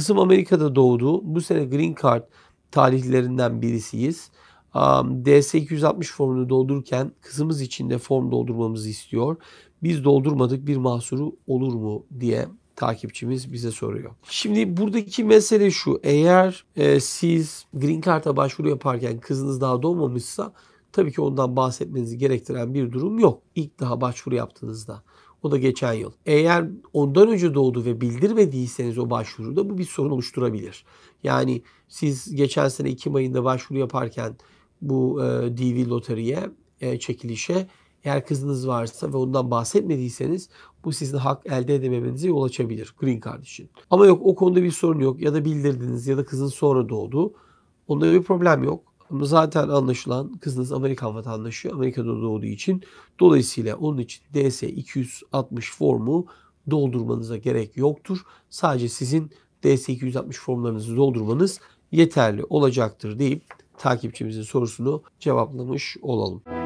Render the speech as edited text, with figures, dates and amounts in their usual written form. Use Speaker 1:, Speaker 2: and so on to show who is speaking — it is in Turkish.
Speaker 1: Kızım Amerika'da doğdu. Bu sene Green Card talihlerinden birisiyiz. DS-260 formunu doldururken kızımız için de form doldurmamızı istiyor. Biz doldurmadık, bir mahsuru olur mu diye takipçimiz bize soruyor. Şimdi buradaki mesele şu. Eğer siz Green Card'a başvuru yaparken kızınız daha doğmamışsa tabii ki ondan bahsetmenizi gerektiren bir durum yok. İlk daha başvuru yaptığınızda. O da geçen yıl. Eğer ondan önce doğdu ve bildirmediyseniz o başvuruda bu bir sorun oluşturabilir. Yani siz geçen sene Ekim ayında başvuru yaparken bu DV loteriye, çekilişe eğer kızınız varsa ve ondan bahsetmediyseniz bu sizin hak elde edememenize yol açabilir Green Card için. Ama yok, o konuda bir sorun yok. Ya da bildirdiniz ya da kızınız sonra doğdu. Onda bir problem yok. Ama zaten anlaşılan kızınız Amerikan vatandaşı, Amerika'da doğduğu için dolayısıyla onun için DS-260 formu doldurmanıza gerek yoktur. Sadece sizin DS-260 formlarınızı doldurmanız yeterli olacaktır deyip takipçimizin sorusunu cevaplamış olalım.